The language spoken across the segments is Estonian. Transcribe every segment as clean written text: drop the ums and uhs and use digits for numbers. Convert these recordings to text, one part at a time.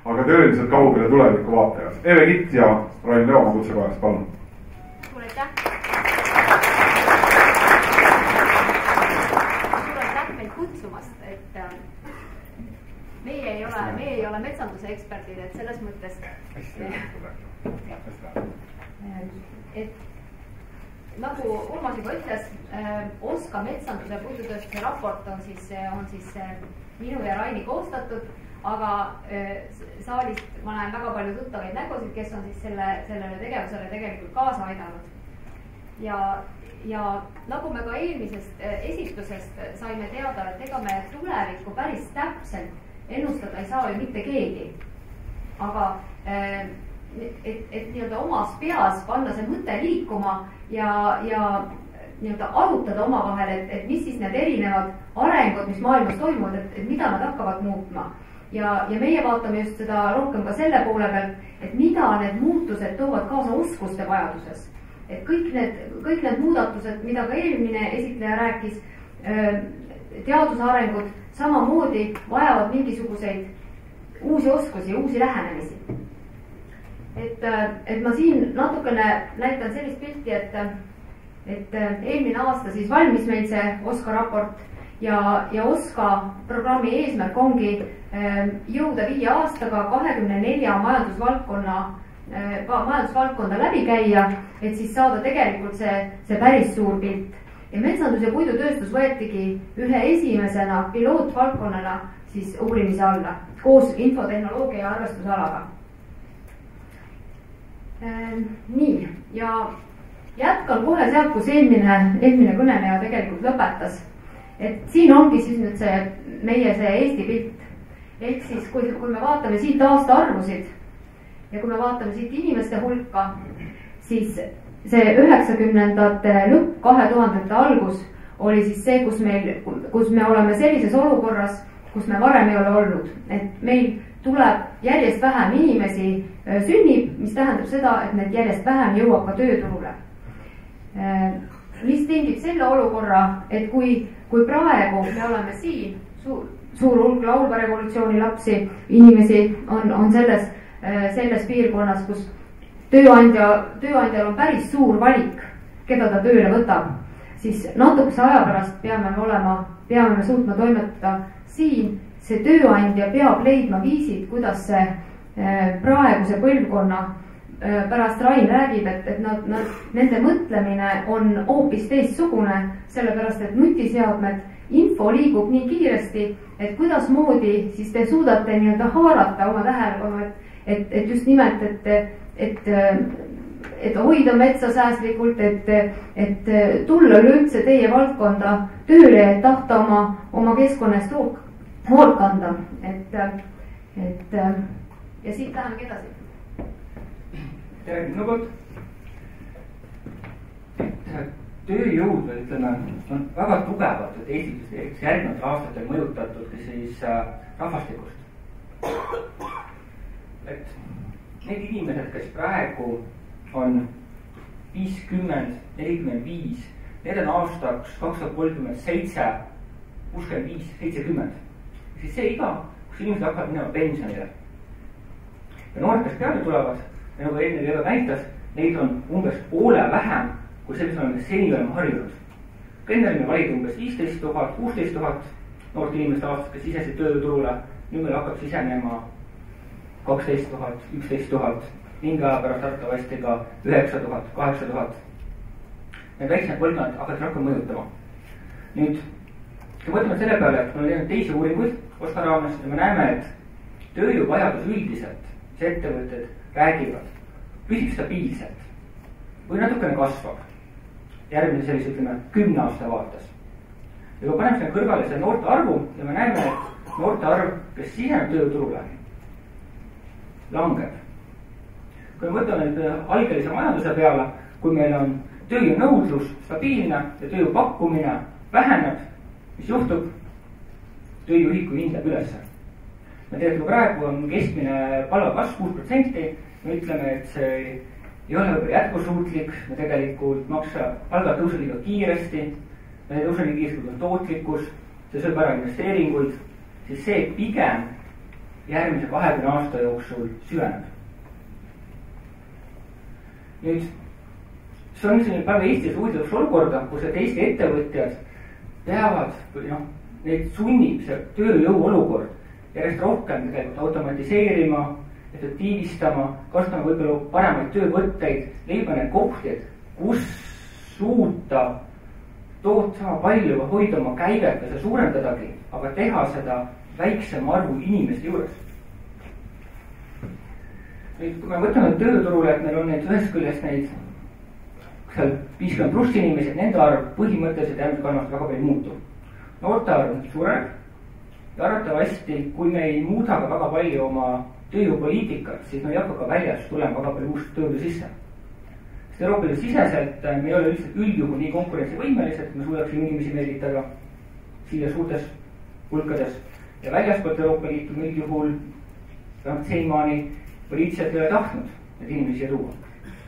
aga tõeliselt kaugele tulevikku vaatajas. Eve Kitt ja Rain Leo kutsekojast, palun. Suur aitäh meid kutsumast, et meie ei ole metsanduse eksperdid, et selles mõttes et nagu Urmas juba ütles, OSKA metsanduse puidutööstuse raport on siis minu ja Raini koostatud, aga saalist ma näen väga palju tuttavaid nägusid, kes on siis sellele tegevusele tegelikult kaasa aidanud. Ja nagu me ka eelmisest esitlusest saime teada, et ega me tulevikku päris täpselt ennustada ei saa ju mitte keegi. Aga et nii-öelda omas peas panna see mõte liikuma ja nii-öelda arutada omavahel, et mis siis need erinevad arengud, mis maailmas toimuvad, et mida nad hakkavad muutma. Ja meie vaatame just seda rohkem ka selle poole pealt, et mida need muutused toovad kaasa oskuste vajaduses. Et kõik need muudatused, mida ka eelmine esitleja rääkis, teaduse arengud samamoodi vajavad mingisuguseid uusi oskusi, uusi lähenemisi. Et ma siin natukene näitan sellist pilti, et eelmine aasta siis valmis meil see OSKA raport ja OSKA programmi eesmärk ongi jõuda 5 aastaga 24 majandusvaldkonda läbi käia, et siis saada tegelikult see päris suur pilt. Ja metsandus ja puidutööstus võetigi ühe esimesena pilootvaldkonnana siis uurimise alla koos infotehnoloogia ja arvestusalaga. Nii, ja jätkan kohe sealt, kus eelmine kõneleja tegelikult lõpetas. Et siin ongi siis nüüd meie Eesti pilt. Ehk siis, kui me vaatame siit aasta arvusid ja kui me vaatame siit inimeste hulka, siis see 90ndate lõpp, 2000ndate algus oli siis see, kus me oleme sellises olukorras, kus me varem ei ole olnud. Et meil tuleb järjest vähem inimesi sünnib, mis tähendab seda, et need järjest vähem jõuab ka tööturule. Mis tingib selle olukorra, et kui praegu me oleme siin, suur hulk laulva revolutsiooni lapsi, inimesi on selles piirkonnas, kus tööandjal on päris suur valik, keda ta tööle võtab, siis natukese aja pärast peame me suutma toimetada siin. See tööandja peab leidma viisid, kuidas see praeguse põlvkonna pärast Rain räägib, et nende mõtlemine on hoopis teistsugune, sellepärast et nutiseadmed, info liigub nii kiiresti, et kuidas moodi siis te suudate nii-öelda haarata oma tähelepanu, et just nimelt, et hoida metsa säästlikult, et tulla üleüldse teie valdkonda tööle, et tahta oma keskkonnast hoolt kanda, ja siit lähemegi edasi. Tere minu poolt. Tööjõud, ütleme, on väga tugevalt, et Eestis järgnevatel aastatel mõjutatud siis rahvastikust. Et need inimesed, kes praegu on 50, 45, need on aastaks 2037, 65, 70. Siis see iga, kus inimesed hakkavad minema pensionile. Ja noored, kes peale tulevad, nagu eelmine Eve näitas, neid on umbes poole vähem, kui see, mis oleme seni oleme harjunud. Enne olime valida umbes 15 000, 16 000 noort inimest aastas, kes sisesid tööturule. Nüüd meil hakkab sisenema 12 000, 11 000, mingi aja pärast arvatavasti ka 9 000, 8 000. Need väiksemad põlvkonnad hakkavad rohkem mõjutama. Nüüd, kui mõtleme selle peale, et me oleme teinud teisi uuringuid OSKA raames ja me näeme, et tööjõuvajadus üldiselt, mis ettevõtted räägivad, püsib stabiilselt või natukene kasvab järgmise sellise, ütleme, 10 aasta vaates. Ja kui paneme selle kõrvale selle noorte arvu ja me näeme, et noorte arv, kes siseneb tööturule, langeb. Kui me mõtleme algelise majanduse peale, kui meil on tööjõu nõudlus stabiilne ja tööjõu pakkumine väheneb, mis juhtub? Tööjõuühiku hind läheb ülesse. Me tegelikult praegu on keskmine palgakasv 6%, me ütleme, et see ei ole võib-olla jätkusuutlik, me tegelikult palgad tõuseb liiga kiiresti, me tõuseb liiga kiiresti, kui on tootlikkus, see sööb ära investeeringuid, siis see pigem järgmise 20 aasta jooksul süveneb. nüüd, see on selline praegu Eestis huvitav olukorda, kus Eesti ettevõtjad peavad või noh, neid sunnib see tööjõu olukord järjest rohkem tegelikult automatiseerima, efektiivistama, kasutama võib-olla paremaid töövõtteid, leidma need kohti, kus suuta toota sama palju või hoida oma käivet ja seda suurendadagi, aga teha seda väiksema arvu inimeste juures. nüüd, kui me võtame tööturule, et meil on neid ühest küljest neid seal 50 pluss inimesed, nende arv põhimõtteliselt järgmise 3 aastat väga palju ei muutu. noorte arv suureneb ja arvatavasti, kui me ei muuda ka väga palju oma tööjõupoliitikat, siis me ei hakka ka väljast tulema väga palju uust tööjõudu sisse. sest Euroopa Liidu siseselt me ei ole lihtsalt üldjuhul nii konkurentsivõimelised, et me suudaksime inimesi meelitada siia suurtes hulkades ja väljaspoolt Euroopa Liitu me üldjuhul vähemalt senimaani poliitiliselt ei ole tahtnud neid inimesi siia tuua.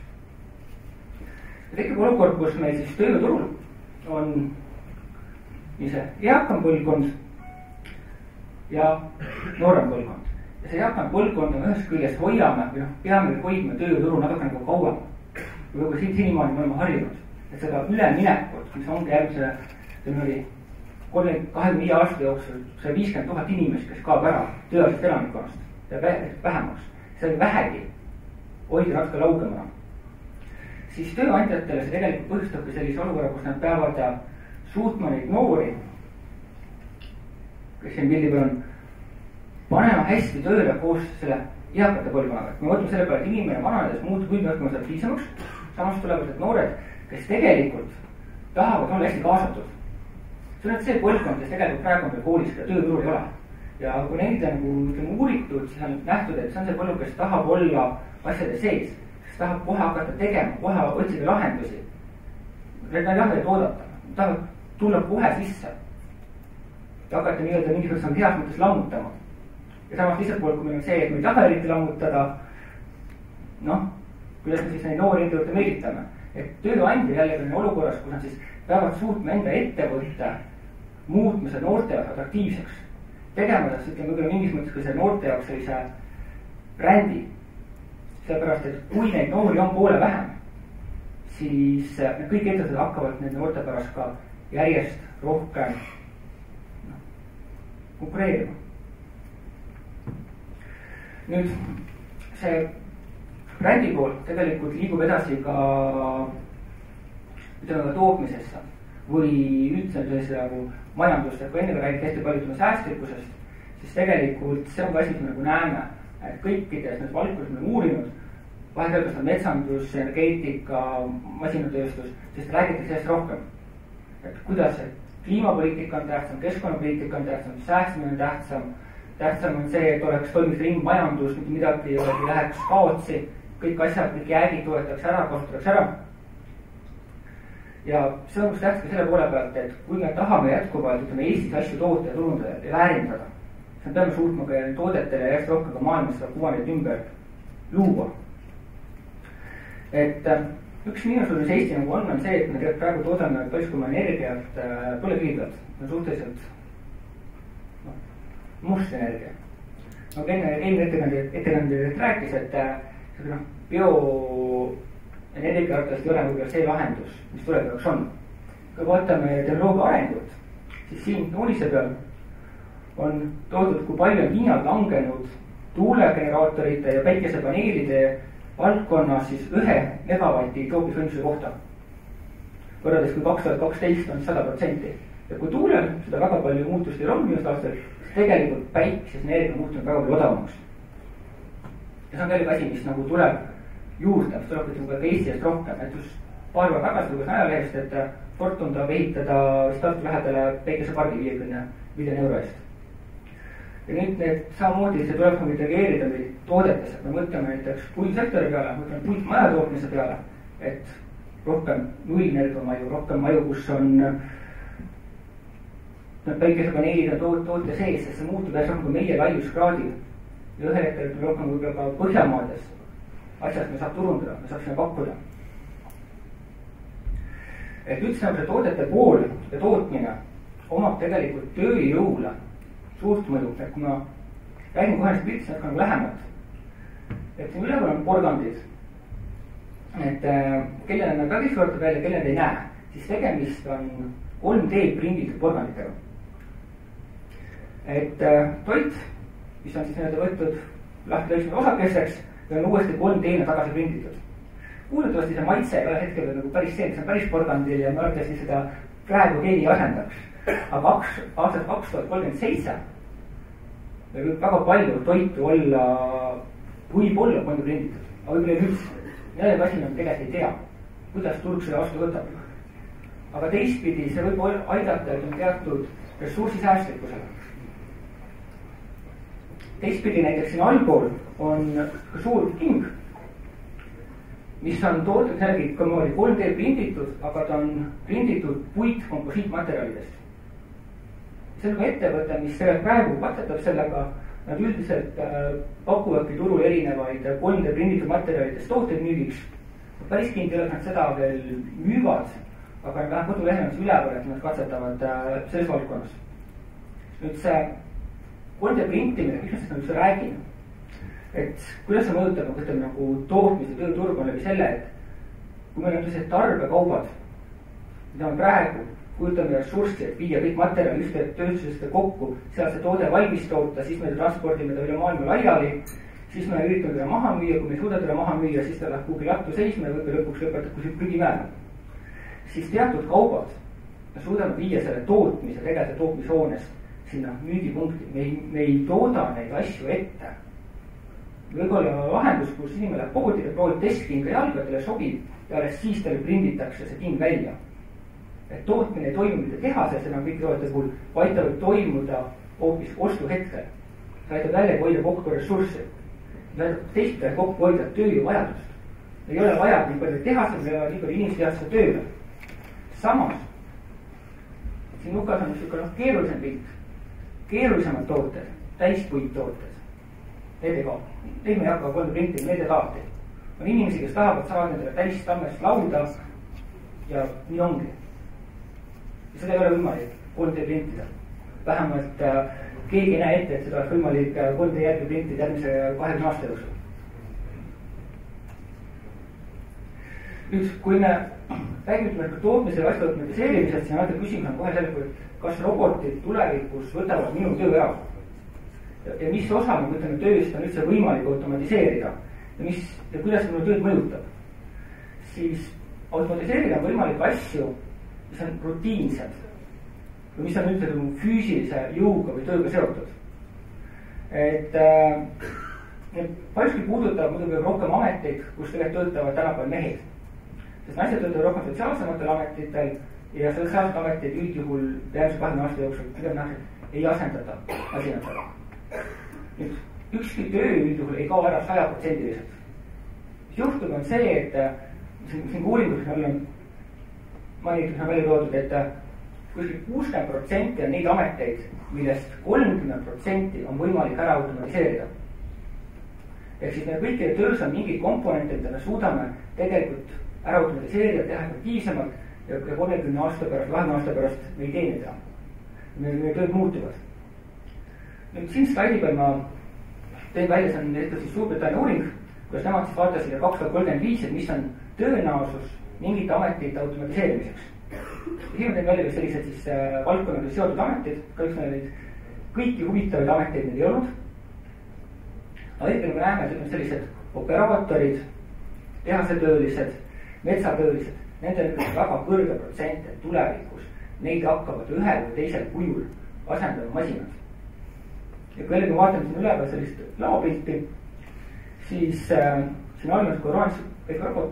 ja tekib olukord, kus meil siis tööturul on nii see eakam põlvkond ja noorem põlvkond. ja see eakam põlvkond on ühest küljest hoiame või noh, peame hoidma tööturul natuke nagu kauem. võib-olla senimaani me oleme harjunud, et seda üleminekut, mis ongi järgmise, ütleme oli 25 aasta jooksul 150 000 inimest, kes kaob ära tööalisest elanikkonnast ja vähemaks, see on vähegi hoida natuke laugemana. siis tööandjatele see tegelikult põhjustabki sellise olukorra, kus nad peavad suutma neid noori, kes siin pildi peal on, panema hästi tööle koos selle eakate põlvkonnaga. me mõtleme selle peale, et inimene vananedes muutub üldmõõtmaks aktiivsemaks, samas tulevad need noored, kes tegelikult tahavad olla hästi kaasatud. see on see põlvkond, kes tegelikult praegu on veel koolis, keda tööturul ei ole. ja kui neid nagu ütleme uuritud, siis on nähtud, et see on see põlvkond, kes tahab olla asjade sees, kes tahab kohe hakata tegema, kohe otsida lahendusi. Nad ei taha oodata, nad tahavad tulla kohe sisse ja hakata nii-öelda mingisugusel heas mõttes lammutama. ja samas lihtsalt poolt, kui meil on see, et me ei taha eriti lammutada, noh, kuidas me siis neid noori enda juurde meelitame. et tööandja jällegi on olukorras, kus nad siis peavad suutma enda ettevõtte muutma seda noorte jaoks atraktiivseks. tegema tast, ütleme võib-olla mingis mõttes ka see noorte jaoks sellise brändi. sellepärast, et kui neid noori on poole vähem, siis need kõik ettevõtted hakkavad nende noorte pärast ka järjest rohkem konkureerima. nüüd see brändi pool tegelikult liigub edasi ka ütleme tootmisesse või üldse sellise nagu majandust, et kui enne räägiti hästi palju säästlikkusest, siis tegelikult see on ka asi, mida nagu näeme, et kõikides nendes valdkondades me oleme uurinud, vahepeal metsandus, energeetika, masinatööstus, sest räägitakse sellest rohkem. et kuidas see kliimapoliitika on tähtsam, keskkonnapoliitika on tähtsam, säästmine on tähtsam on see, et oleks toimiv ringmajandus, mitte midagi ei läheks kaotsi, kõik asjad, kõik jäägid toetatakse ära, kasutatakse ära. ja see on tähtis ka selle poole pealt, et kui me tahame jätkuvalt, ütleme Eestis asju toota ja turundada ja väärindada, siis me peame suutma ka toodetele järjest rohkem ka maailmas seda kuvandit ümber luua. et üks miinus, mis Eesti nagu on see, et me praegu toodame päris kui energiat põlevkivi pealt. See on suhteliselt must energia. nagu eelmine ettekandja rääkis, et bioenergia arvatavasti ei ole võib-olla see lahendus, mis tulevikus on. kui vaatame tehnoloogia arengut, siis siin joonise peal on toodud, kui palju on hinnad langenud tuulegeneraatorite ja päikesepaneelide valdkonnas siis 1 megavati tootmisvõimsuse kohta. võrreldes kui 2012 on 100%. ja kui tuulel seda väga palju muutust ei olnud viimasel aastal, siis tegelikult päikesesenergia muutunud väga palju odavamaks. ja see on jällegi asi, mis nagu tuleb juurde, mis tuleb ka Eestist rohkem, et just paar päeva tagasi lugesin ajalehest, et Fortum tahab ehitada Tartu lähedale päikesepargi 50 miljoni euro eest. ja nüüd need samamoodi, see tuleb nagu integreerida meil toodetes, et me mõtleme näiteks puitsektori peale, mõtleme puitmaja tootmise peale, et rohkem nullenergiamaju, rohkem maju, kus on päikesepaneelid ja toote sees, sest see muutub järjest rohkem meie laiuskraadil. ja ühel hetkel rohkem võib-olla ka Põhjamaades asjast me saab turundada, me saab sinna pakkuda. et üldse nagu see toodete pool ja tootmine omab tegelikult tööjõule suurt mõju, et kui ma räägin kohe nendest piltidest natuke lähemalt. Et siin üleval on porgandid. Et kellele nad väga suurtavad välja, kellele nad ei näe, siis tegemist on 3D prinditud porganditega. Et toit, mis on siis nii-öelda võetud lahti lõiksnud osakesteks ja on uuesti 3D-na tagasi prinditud. Kuuletavasti see maitse ei ole hetkel nagu päris see, mis on päris porgandil ja me arvatavasti seda praegu keegi ei asendaks. Aga aastal 2037 võib väga palju toitu olla, võib-olla palju prinditud, aga võib-olla ei üldse. Jälle asi me tegelikult ei tea, kuidas turg selle vastu võtab. Aga teistpidi see võib aidata teatud ressursisäästlikkusele. Teistpidi näiteks siin allpool on suur king, mis on toodud jällegi 3D prinditud, aga ta on prinditud puitkomposiitmaterjalidest. See on ettevõte, mis praegu katsetab sellega, nad üldiselt pakuvadki turul erinevaid 3D prinditud materjalidest tooteid müügiks. Päris kindel, et nad seda veel müüvad, aga nad läheb kodulehel üleval, et nad katsetavad selles valdkonnas. Nüüd see 3D printimine, mis ma seda üldse räägin, et kuidas see mõjutab nagu tootmise tööturg on läbi selle, et kui meil on sellised tarbekaubad, mida on praegu, kujutame ressurssi, et viia kõik materjali ühte tööstusesse kokku, seal see toode valmis toota, siis me transpordime ta üle maailma laiali, siis me üritame teda maha müüa, kui me ei suuda teda maha müüa, siis ta läheb kuhugi lattu seisma ja võib-olla lõpuks lõpetab kuskil prügimäärma. Siis teatud kaubad me suudame viia selle tootmise, tegelikult tootmishoonest sinna müügipunkti. Me ei tooda neid asju ette. Võib-olla lahendus, kus inimene läheb poodi ja proovib testkinga jalga, talle sobib ja alles siis talle prinditakse see king välja. Et tootmine ei toimu mitte tehases enam kõik toodete puhul, vaid ta võib toimuda hoopis ostuhetkel. Ta aitab välja hoida kokku ressurssi. Ta aitab teistele kokku hoida tööjõuvajadust. Ei ole vaja nii palju tehasel, ei ole nii palju inimesi tehasel tööle. Samas, siin nukas on niisugune keerulisem pilt. Keerulisemad tooted, täispuittooted. Need ei kao. Neid me ei hakka 3D printima, need ei laati. On inimesi, kes tahavad saada nendele täistammest lauda ja nii ongi. Ja seda ei ole võimalik 3D printida. Vähemalt keegi ei näe ette, et seda oleks võimalik 3D järgi printida järgmise 20 aasta jooksul. Nüüd, kui me räägime tootmise ja asjade automatiseerimisest, siis on küsimus on kohe selle, kas robotid tulevikus võtavad minu töö ära. Ja mis osa me võtame tööst on üldse võimalik automatiseerida ja kuidas minu tööd mõjutab. Siis automatiseerida on võimalik asju, mis on rutiinsed või mis on üldse füüsilise jõuga või tööga seotud. Et paljuski puudutab muidugi rohkem ameteid, kus tegelikult töötavad tänapäeval mehed. Sest naised töötavad rohkem sotsiaalsematel ametitel ja sotsiaalsed ametid üldjuhul järgmise 20 aasta jooksul ei asendata masinatega. Nüüd, ükski töö üldjuhul ei kao ära 100%. Mis juhtub on see, et siin uuringus on mainitud on välja toodud, et kuskil 60% on neid ameteid, millest 30% on võimalik ära automatiseerida. Ehk siis meil kõikide töös on mingid komponente, mida me suudame tegelikult ära automatiseerida, teha efektiivsemalt ja 30 aasta pärast, 20 aasta pärast me ei tee neid. Meie tööd muutuvad. Nüüd siin slaidi peal ma teen välja, see on siis Suurbritannia uuring, kuidas nemad siis vaatasid 2035, et mis on tõenäosus mingite ametite automatiseerimiseks. Siin teen välja sellised siis valdkonnaga seotud ametid, kahjuks neid kõiki huvitavaid ameteid need ei olnud. Aga hetkel me näeme, et sellised operaatorid, tehasetöölised, metsatöölised, nendel on väga kõrge protsent, et tulevikus neid hakkavad ühel või teisel kujul asendama masinad. Ja kui jällegi vaatame siin üleval sellist laopilti, siis siin all on oranž kõik robot.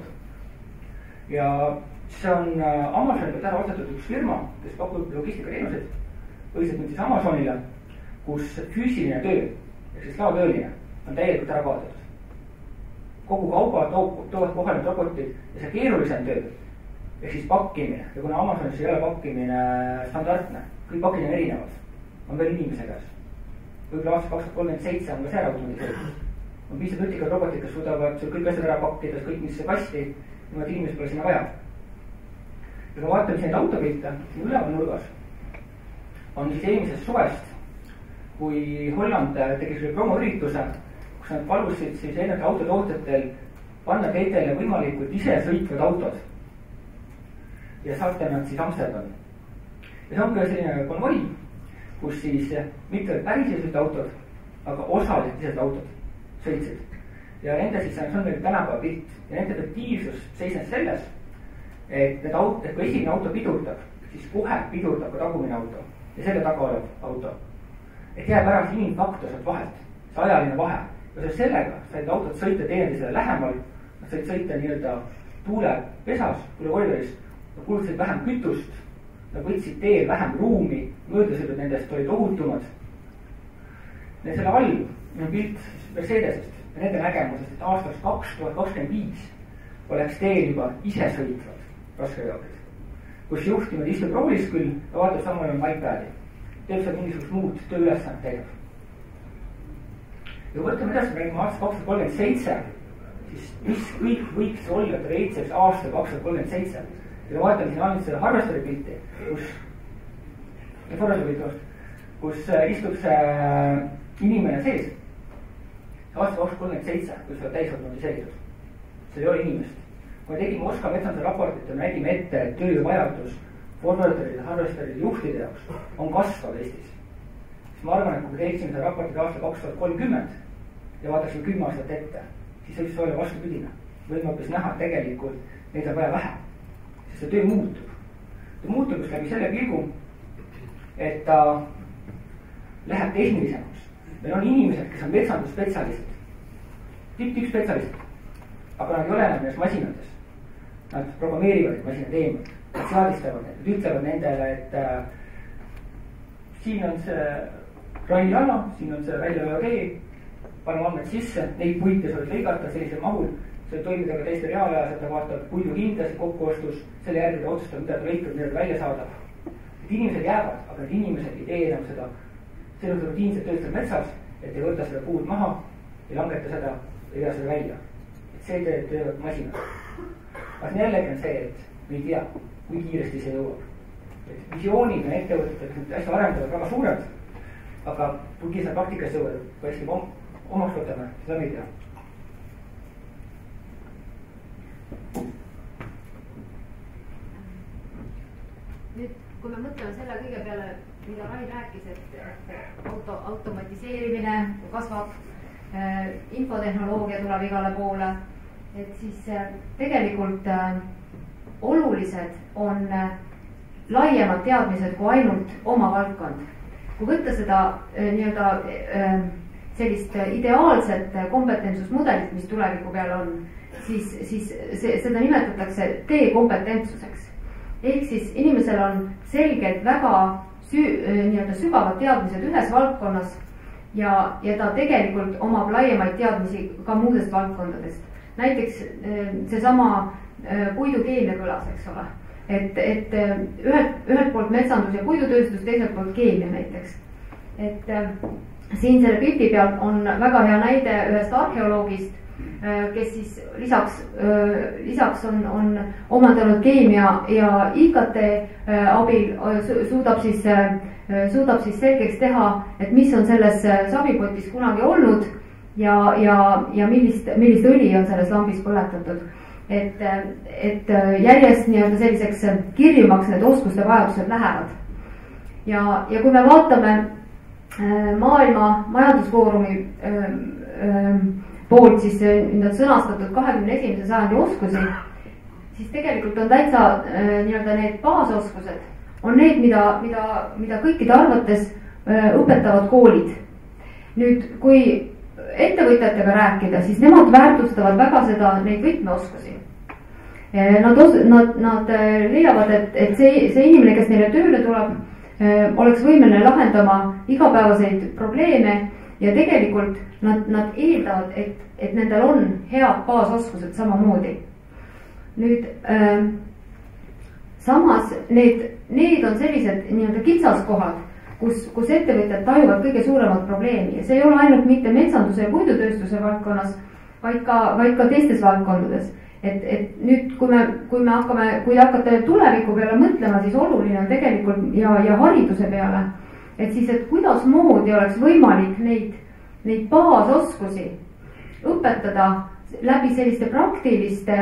Ja see on Amazoniga täna ostetud üks firma, kes pakub logistikateenuseid, põhiselt nüüd siis Amazonile, kus füüsiline töö, ehk siis laotööline, on täielikult ära kaotatud. Kogu kauba toovad kohale robotid ja see keerulisem töö, ehk siis pakkimine, ja kuna Amazonis ei ole pakkimine standardne, kõik pakkimine on erinevad, on veel inimese käes. Võib-olla aastal 2037 on ka see ära automatiseeritud. On piisavalt nutikad robotid, kes suudavad kõik asjad ära pakkida, kõik mis see kasti, niimoodi inimesed pole sinna vaja. Ja kui vaatame siin autopilte, siin üleval nurgas on siis eelmisest suvest kui Holland tegi selle promoürituse, kus nad palusid siis erinevate autotootjatel panna teedele võimalikult isesõitvad autod ja saata nad siis Amsterdami. ja see on ka selline konvoi, kus siis mitte päris isesõitvad autod, aga osaliselt isesõitvad autod sõitsid. ja nende siis on veel tänapäeva pilt ja nende efektiivsus seisnes selles, et need kui esimene auto pidurdab, siis kohe pidurdab ka tagumine auto ja selle taga olev auto. et jääb ära see inimfaktor sealt vahelt, see ajaline vahe. ja sellega said autod sõita teineteisele lähemal, nad said sõita nii-öelda tuulepesas, tuulekoridoris, nad kulutasid vähem kütust, nad võtsid teel vähem ruumi, möödasõidud nendest olid ohutumad. ja selle all on pilt Mercedesest ja nende nägemusest, et aastaks 2025 oleks teel juba isesõitvad raskeveokid, kus juht niimoodi istub roolis küll ja vaatab samal ajal iPadi, teeb seal mingisugust muud tööülesannet täidab. ja kui võtame edasi, räägime aastast 2037, siis mis kõik võiks olla teoreetiliseks aastal 2037. ja vaatame siin ainult selle harvesteri pilti, kus istub see inimene sees. aasta 2037, kui see on täis automatiseeritud, seal ei ole inimest. kui me tegime Oska metsanduse raportit ja nägime ette, et töövajadus forwarderide, harvesteride, juhtide jaoks on kasvav Eestis, siis ma arvan, et kui me teeksime seda raportit aasta 2030 ja vaataksime 10 aastat ette, siis võiks olla vastupidine. võime hoopis näha, et tegelikult neid on vaja vähe, sest see töö muutub. ta muutub just läbi selle pilgu, et ta läheb tehnilisemaks. meil on inimesed, kes on metsandusspetsialistid, tippspetsialistid, aga nad ei ole enam nendes masinates. Nad programmeerivad masina teema, nad seadistavad need, nad ütlevad nendele, et siin on see ralliala, siin on see väljaveotee, paneme andmed sisse, neid puite saavad lõigata sellisel mahul, see toimida ka teiste reaalajas, et ta vaatab puidu hindasid kokkuostus, selle järgi ta otsustab, mida ta lõikab, mida ta välja saadab. et inimesed jäävad, aga need inimesed ei tee enam seda selles rutiinset tööd seal metsas, et ei võta seda puud maha, ei langeta seda, ei vea seda välja. et see teevad masinad. aga jällegi on see, et me ei tea, kui kiiresti see jõuab. et visioonid on ettevõtted, kes hästi arendavad väga suured, aga kui kiiresti praktikas jõuavad, kui hästi omaks võtame, seda me ei tea. nüüd, kui me mõtleme selle kõige peale, mida Rain rääkis, et automatiseerimine kasvab, infotehnoloogia tuleb igale poole, et siis tegelikult olulised on laiemad teadmised kui ainult oma valdkond. kui võtta seda nii-öelda sellist ideaalset kompetentsusmudelit, mis tuleviku peal on, siis seda nimetatakse T-kompetentsuseks. ehk siis inimesel on selgelt väga nii-öelda sügavad teadmised ühes valdkonnas ja ta tegelikult omab laiemaid teadmisi ka muudest valdkondadest. näiteks seesama puidukeemia kõlas, eks ole, et ühelt poolt metsandus ja puidutööstus, teiselt poolt keemia näiteks. et siin selle pildi peal on väga hea näide ühest arheoloogist, kes siis lisaks on omandanud keemia ja IKT abil suudab siis selgeks teha, et mis on selles savipotis kunagi olnud ja millist õli on selles lambis põletatud. et järjest nii-öelda selliseks kirjumaks need oskuste vajadused lähevad. ja kui me vaatame Maailma Majandusfoorumi poolt siis sõnastatud 21. sajandi oskusi, siis tegelikult on täitsa nii-öelda need baasoskused on need, mida kõikide arvates õpetavad koolid. nüüd, kui ettevõtjatega rääkida, siis nemad väärtustavad väga neid võtmeoskusi. Nad leiavad, et see inimene, kes neile tööle tuleb, oleks võimeline lahendama igapäevaseid probleeme ja tegelikult nad eeldavad, et nendel on head baasoskused samamoodi. nüüd samas need on sellised nii-öelda kitsaskohad, kus ettevõtjad tajuvad kõige suuremat probleemi ja see ei ole ainult mitte metsanduse ja puidutööstuse valdkonnas, vaid ka teistes valdkondades. et nüüd, kui te hakkate tuleviku peale mõtlema, siis oluline on tegelikult ja hariduse peale et siis, et kuidas moodi oleks võimalik neid baasoskusi õpetada läbi selliste praktiliste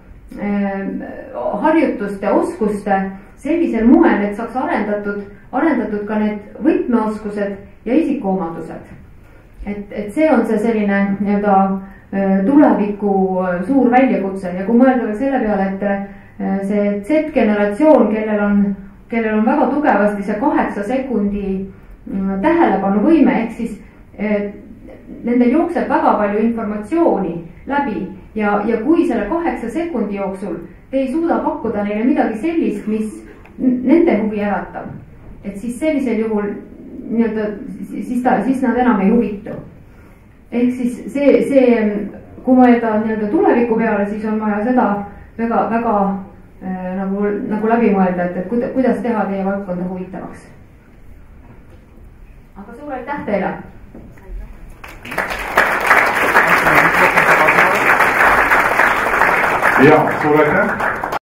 harjutuste, oskuste sellisel moel, et saaks arendatud ka need võtmeoskused ja isikuomadused. Et see on see selline nii-öelda tuleviku suur väljakutse ja kui mõelda veel selle peale, et see Z-generatsioon, kellel on väga tugevasti see 8 sekundi tähelepanuvõime, ehk siis nendel jookseb väga palju informatsiooni läbi ja kui selle 8 sekundi jooksul te ei suuda pakkuda neile midagi sellist, mis nende huvi äratab, et siis sellisel juhul nii-öelda, siis nad enam ei huvitu. Ehk siis see, kui mõelda nii-öelda tuleviku peale, siis on vaja seda väga nagu läbi mõelda, et kuidas teha teie valdkonda huvitavaks. Aga suur aitäh teile! Ja, suur aitäh!